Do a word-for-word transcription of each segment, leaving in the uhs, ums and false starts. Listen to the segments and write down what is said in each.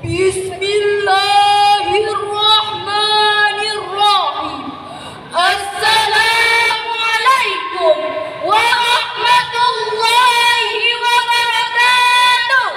Bismillahirrahmanirrahim. Assalamualaikum warahmatullahi wabarakatuh.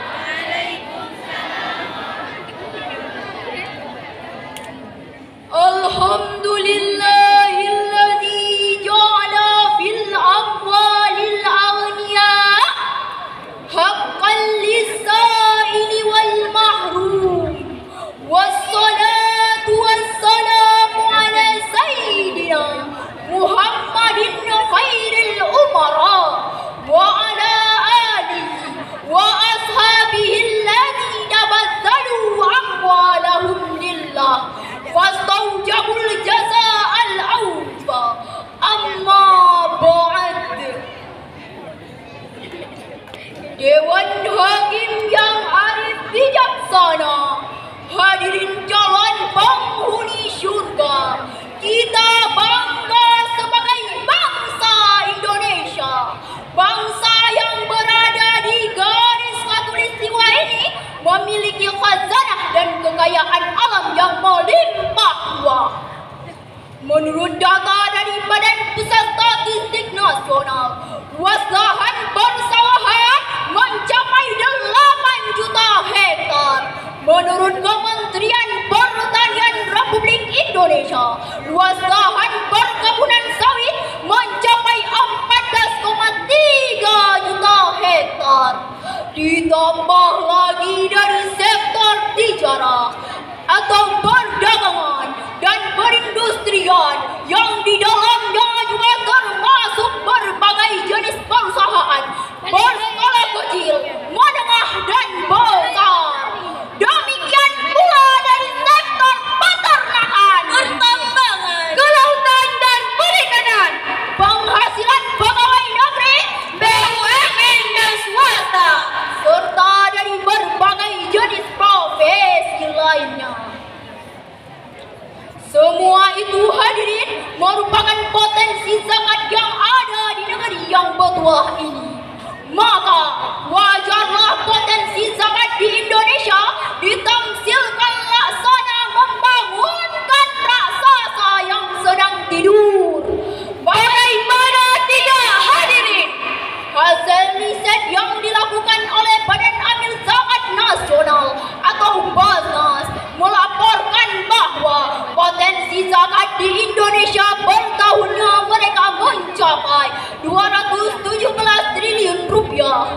Alhamdulillahilladzi ja'ala fil amwalil aghniya haqqan lis-sa'ili wal mahrum. Wassalatu wassalamu ala sayyidina Muhammadin khairil umara wa ala alihi wa ashabihi alladhina bazzalu amwalahum lillah fastawjabul jazaa'al awfa. Amma ba'd. Dewan Hakim yang arif bijaksana, hadirin calon penghuni syurga, kita bangga sebagai bangsa Indonesia, bangsa yang berada di garis khatulistiwa ini memiliki khazanah dan kekayaan alam yang melimpah ruah. Menurut data dari Badan Pusat Statistik Nasional, luas lahan persawahan mencapai delapan juta hektar. Menurut Kementerian Pertanian Republik Indonesia, luas lahan perkebunan sawit mencapai empat belas koma tiga juta hektar. Ditambah lagi dari sektor tijarah atau perdagangan dan perindustrian yang di dalamnya juga termasuk berbagai jenis perusahaan berskala kecil, menengah dan besar. Demikian pula dari sektor peternakan, pertambangan, kelautan dan perikanan, penghasilan pegawai negeri, B U M N dan swasta, serta dari berbagai jenis profesi lainnya. Semua itu hadirin merupakan potensi zakat yang ada di negeri yang bertuah ini. Maka wajarlah potensi zakat di Indonesia ditamsilkan laksana membangunkan raksasa yang sedang tidur. Bagaimana tidak hadirin? Hasil riset yang dilakukan oleh Badan Amil Zakat Nasional atau Basnas melaporkan bahwa potensi zakat di Indonesia per tahunnya mereka mencapai dua ratus tujuh belas triliun rupiah.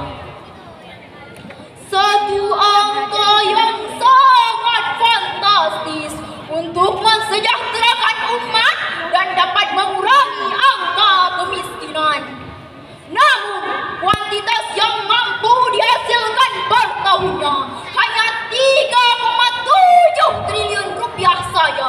Satu angka yang sangat fantastis untuk mensejahterakan umat dan dapat mengurangi angka kemiskinan. Namun, kuantitas yang mampu dihasilkan per tahunnya hanya tiga koma tujuh triliun rupiah saja.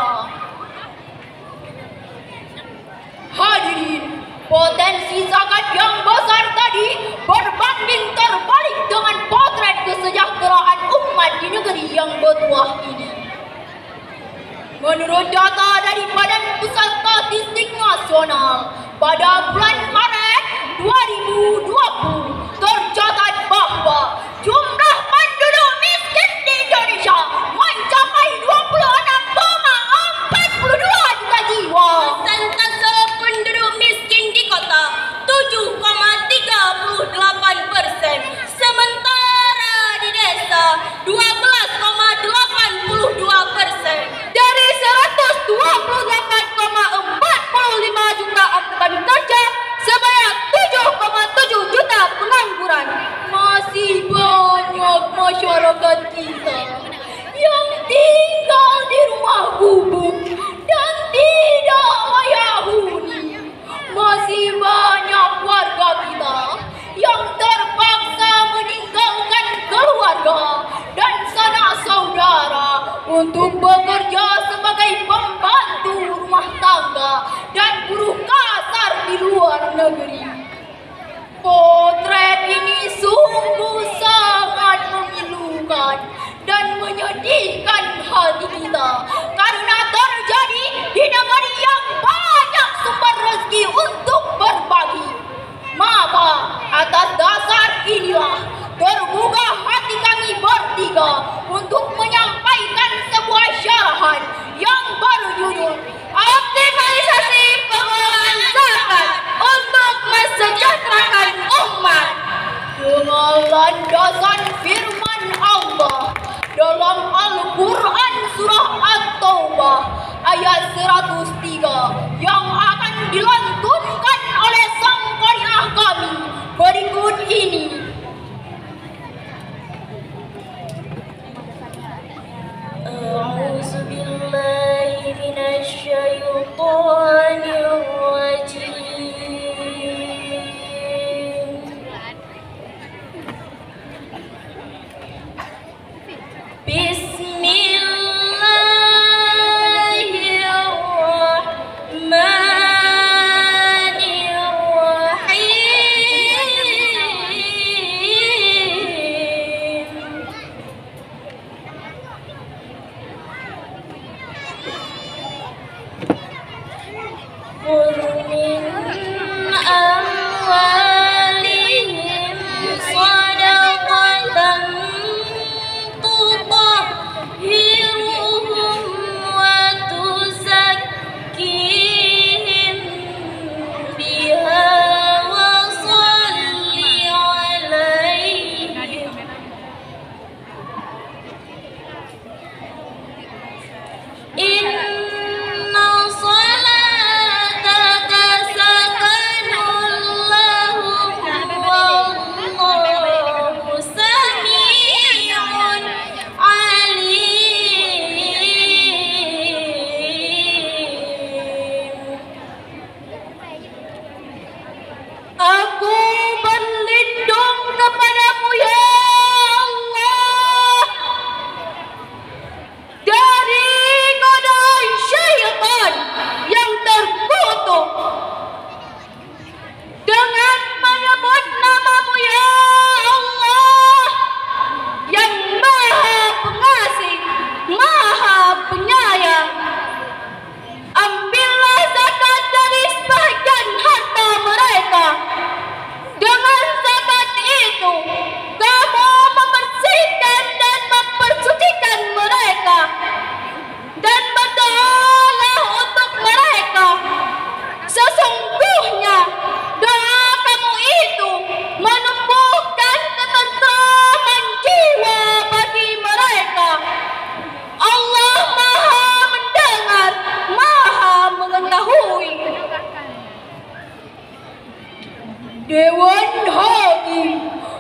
Hadirin, potensi zakat yang besar tadi berbanding terbalik dengan potret kesejahteraan umat di negeri yang bertuah ini. Menurut data dari Badan Pusat Statistik Nasional, pada bulan Maret dua ribu dua puluh tercatat bahwa jumlah penduduk miskin di Indonesia mencapai dua puluh enam koma empat dua juta jiwa. Persentase penduduk miskin di kota tujuh koma tiga delapan persen, sementara di desa dua belas koma delapan dua persen. Dari seratus dua puluh delapan koma empat lima juta angkatan kerja, sebanyak tujuh koma tujuh juta pengangguran. Masih banyak masyarakat kita yang tinggal di rumah gubuk dan tidak layak huni. Masih banyak warga kita yang terpaksa meninggalkan keluarga dan sanak saudara untuk bekerja sebagai pembantu rumah tangga dan buruh kasar di luar negeri. Potret ini sungguh sangat memilukan dan menyedihkan hati kita karena terjadi di negeri yang banyak sumber rezeki untuk berbagi. Maka atas dasar inilah tergugah hati kami bertiga untuk Rasul, optimalisasi pengelolaan zakat untuk mensejahterakan umat dengan landasan firman Allah dalam Al-Quran surah At-Taubah ayat seratus tiga yang akan dilantunkan oleh sang qari'ah kami berikut ini. A'udzu billahi minasy syaithanir rajim. Dewan Hakim,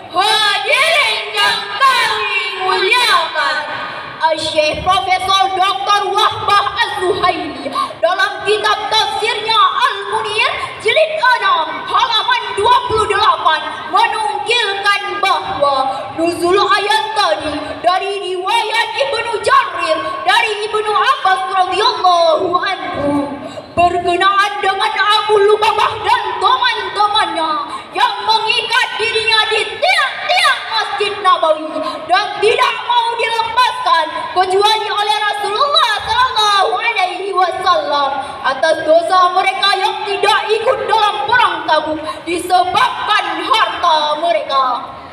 hadirin yang kami muliakan, Syekh Profesor Doktor Wahbah Az-Zuhaili dalam kitab tafsirnya Al-Munir jilid enam halaman dua puluh delapan menukilkan bahwa nuzul ayat tadi dari riwayat Ibnu Jarir dari Ibnu Abbas radhiyallahu anhu berkenaan dengan Abu Lubabah dan teman-temannya yang mengikat dirinya di tiang-tiang Masjid Nabawi dan tidak mau dilepaskan kecuali oleh Rasulullah Sallallahu Alaihi Wasallam atas dosa mereka yang tidak ikut dalam perang Tabuk disebabkan harta mereka.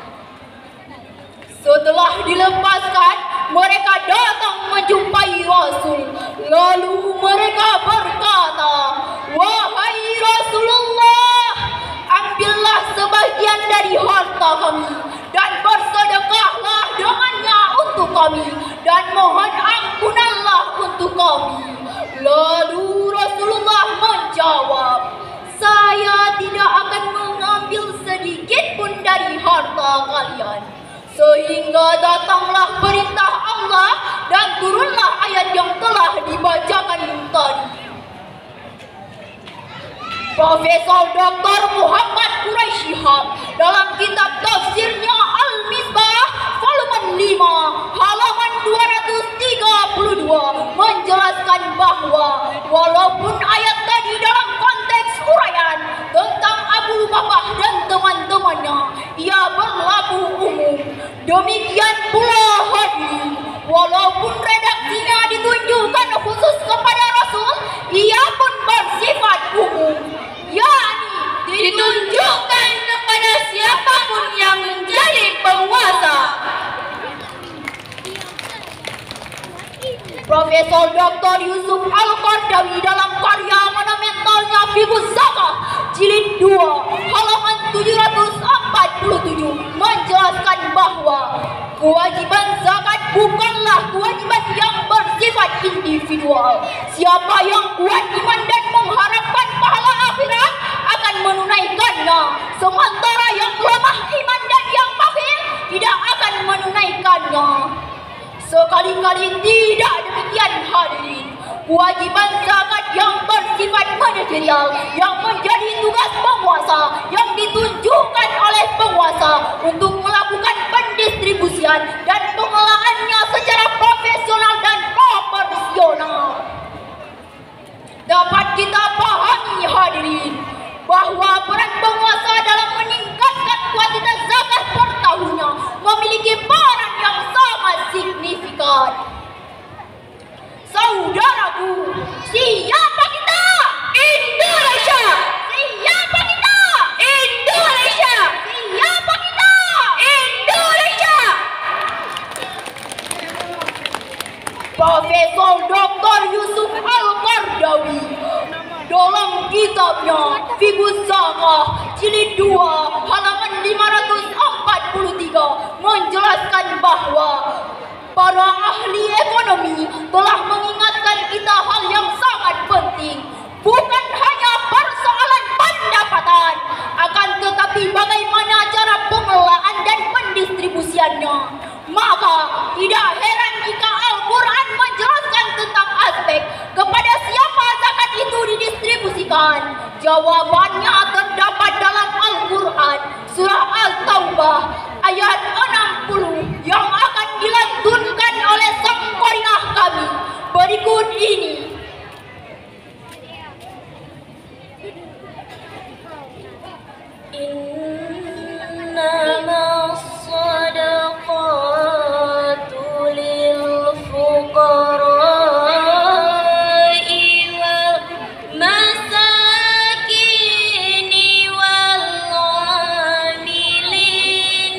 Setelah dilepaskan, mereka datang menjumpai Rasul. Lalu mereka berkata, "Wahai Rasulullah, ambillah sebagian dari harta kami dan bersedekahlah dengannya untuk kami dan mohon ampunanlah untuk kami." Lalu Rasulullah menjawab, "Saya tidak akan mengambil sedikit pun dari harta kalian." Sehingga datanglah perintah Allah dan turunlah ayat yang telah dibacakan tadi. Profesor Doktor Muhammad Quraisy Shihab dalam kitab tafsirnya Al-Misbah volume lima halaman dua ratus tiga puluh dua menjelaskan bahwa walaupun ayat tadi dalam konteks uraian tentang Abu Lubabah dan teman-temannya ia berlaku umum, demikian pula hadirin, walaupun redaksinya ditunjukkan khusus kepada Rasul, ia pun bersifat umum, yakni ditunjukkan kepada siapapun yang menjadi penguasa. Profesor Doktor Yusuf Al-Qardawi dalam karya monumentalnya Fiqhus Zakah jilid dua halaman tujuh ratus empat puluh tujuh menjelaskan bahwa kewajiban zakat bukanlah kewajiban yang bersifat individual. Siapa yang kuat iman dan mengharapkan pahala akhirat akan menunaikannya, sementara yang lemah iman dan yang bakhil tidak akan menunaikannya. Sekali-kali tidak demikian hadirin. Kewajiban zakat yang bersifat manajerial yang menjadi tugas penguasa yang ditunjukkan oleh penguasa untuk melakukan pendistribusian dan pengelolaannya secara profesional dan proporsional. Dapat kita pahami hadirin bahwa peran penguasa dalam meningkatkan kuantitas zakat per tahunnya memiliki peran yang sangat signifikan. Saudaraku, siapa kita? Indonesia. Siapa kita? Indonesia. Siapa kita? Indonesia. Profesor Doktor Yusuf Al-Qardawi dalam kitabnya Fiqhus Zakah jilid dua halaman lima ratus empat puluh tiga menjelaskan bahwa para ahli ekonomi telah mengingatkan kita hal yang sangat penting, bukan hanya persoalan pendapatan, akan tetapi bagaimana cara pengelolaan dan pendistribusiannya. Maka tidak heran jika Al-Quran menjelaskan tentang aspek kepada siapa zakat itu didistribusikan. Jawabannya terdapat dalam Al-Quran surah Al-Taubah ayat enam puluh yang akan dilantunkan oleh sang qari'ah kami berikut ini. Innama sadaqatu lil fuqara'i wal masakini wal 'amilin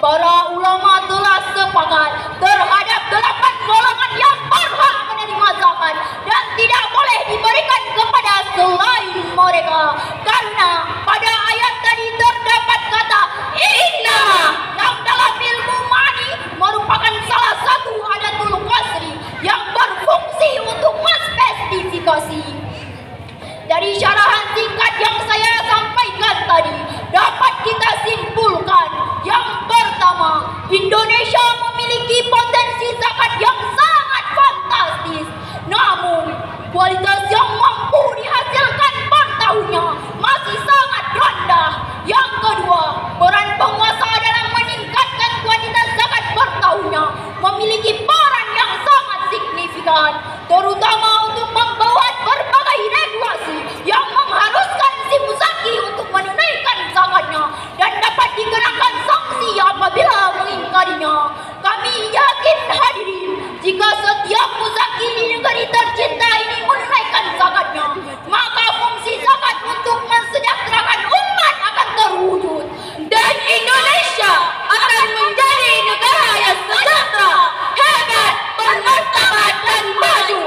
para ulama telah sepakat terhadap delapan golongan yang berhak menerima zakat dan tidak boleh diberikan kepada selain mereka, karena pada ayat tadi terdapat kata inna yang dalam ilmu ma'ani merupakan salah satu adatul qasri yang berfungsi untuk menspesifikasi. Dari syarahan singkat yang saya sampaikan tadi dapat kita simpulkan, yang pertama, Indonesia memiliki potensi zakat yang sangat fantastis, namun kualitas yang mampu dihasilkan per tahunnya masih sangat rendah. Yang kedua, peran penguasa dalam meningkatkan kualitas zakat per tahunnya memiliki peran yang sangat signifikan, terutama untuk membuat berbagai regulasi yang mengharuskan si muzaki untuk menunaikan zakatnya dan dapat dikenakan sanksi apabila mengingkarinya. Kami yakin hadirin, jika setiap muzaki di negeri tercinta ini menunaikan zakatnya, maka fungsi zakat untuk mensejahterakan umat akan terwujud dan Indonesia akan menjadi negara yang sejahtera, hebat, bermartabat dan maju.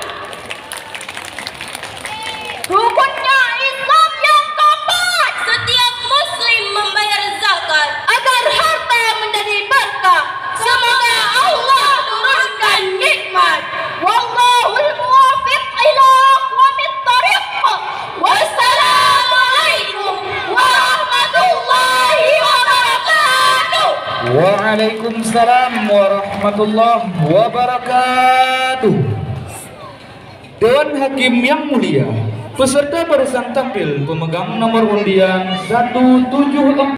Rukunnya Islam yang keempat, Setiap muslim membayar zakat agar harta menjadi berkah. Semoga Allah turunkan nikmat. Wallahul muwaffiq ila aqwamit thariq. Wassalamualaikum warahmatullahi wabarakatuh. Waalaikumsalam warahmatullahi wabarakatuh. Dewan Hakim yang mulia, peserta barisan tampil pemegang nomor undian satu tujuh empat.